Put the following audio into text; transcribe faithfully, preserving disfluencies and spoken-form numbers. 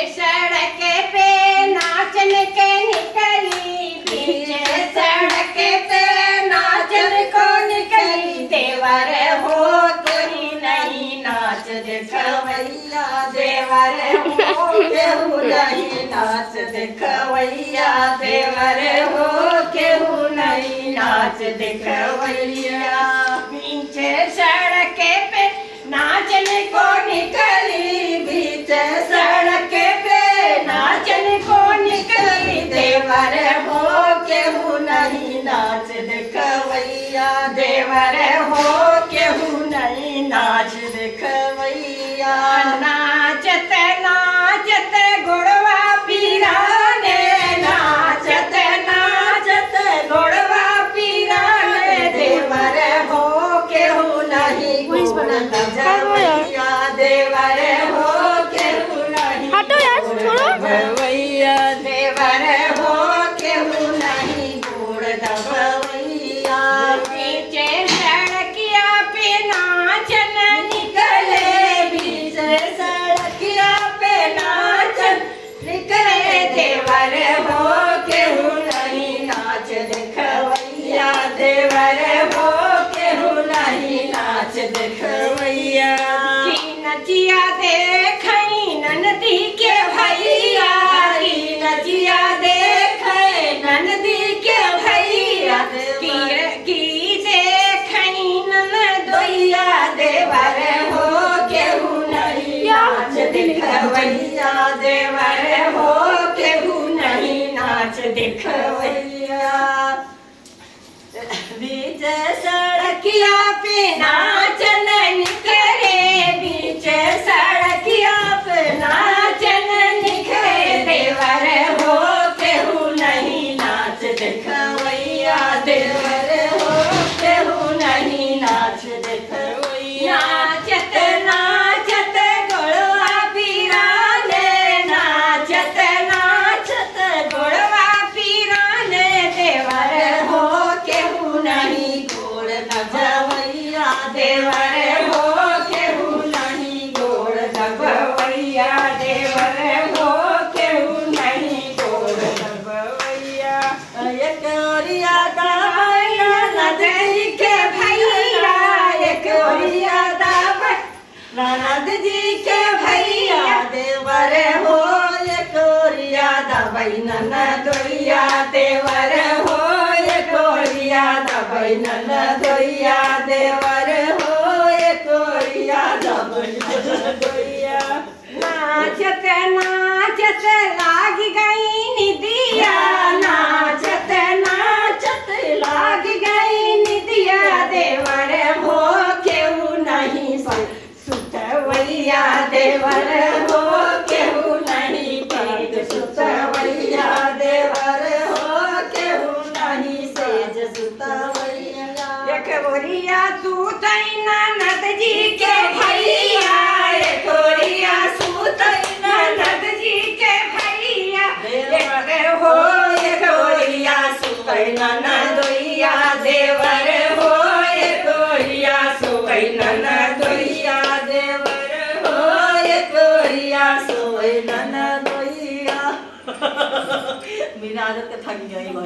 सड़क पे नाचन के निकली, बीच सड़क पे नाचन को निकली। देवर हो कोई नहीं नाच दिखवैया, देवर हो केहू नहीं नाच दिखवैया, देवर हो केहू नहीं नाच दिखवैया। बीच सड़क पे नाचन को निकली, बीच सड़क पे नाचन को निकली। देवर हो केहू नहीं नाच दिखवैया, देवर हो केहू नहीं नाच दिखवैया। नाचत नाचत गुड़वा पीराने, नाचत नाचत गुड़वा पीराने। देवर हो केहू नहीं जवैया, देवर हो केहू नहीं जवैया, देवर हो केहू नहीं गोड़ दबवैया। पीछे सड़किया पे नाचन निकले, बीच सड़किया पे नाचन निकले। देवर हो केहू नहीं नाच दिखवैया, देवर हो केहू नहीं नाच दिखवैया। की नचिया देखई ननदी के भैया, की नचिया देखई ननदी के भैया। की की देखई ननदोइया, देवर हो केहू नहीं नाच दिखवैया, देवर हो केहू नहीं नाच दिखवैया। बीच सड़किया पे नाचन निकले, बीच सड़किया पे नाचन निकले। देवर हो केहू नहीं नाच दिखवैया, देवर हो केहू नहीं नाच दिखवैया। नाचत नाचत गुड़वा पीराने, नाचत नाचत गुड़वा पीराने। देवर हो केहू नहीं गोड़ दबवैया, देवर हो केहू नहीं गोड़ दबवैया, देवर हो केहू नहीं गोड़ दबवैया। एक ओरिया दबैया ननद के भैया, एक ओरिया दबैया ननद जी के भैया। देवर हो एक ओरिया दबई ननदोइया, देवर हो एक ओरिया दबई ननदोइया, देवर हो एक ओरिया दबई ननदोइया। नाचत नाचत लाग गई निदिया, नाचत नाचत लाग गई निदिया। देवर हो केहू नहीं सुतवैया, देवर हो केहू नहीं पग सुतवैया, देवर हो केहू नहीं सेज सुतवैया। एक ओरिया सुतई ननद जी के भैया, एक ओरिया सुतई ननद जी के भैया। देवर हो एक ओरिया सुतई ननदोइया, देवर हो एक ओरिया सुतई ननदोइया, देवर हो एक ओरिया सुतई ननदोइया। मेरी आदत थक गई।